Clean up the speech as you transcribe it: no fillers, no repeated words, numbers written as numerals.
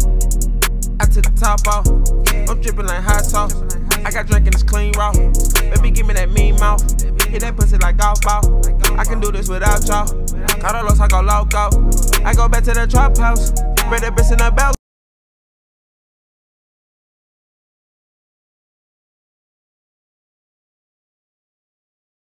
I took the top off. I'm dripping like hot sauce. I got drink and it's clean raw. Baby, give me that mean mouth. Hit that pussy like golf ball. I can do this without y'all. Carlos, I go loco. I go back to the trap house. Spread that bitch in the belt.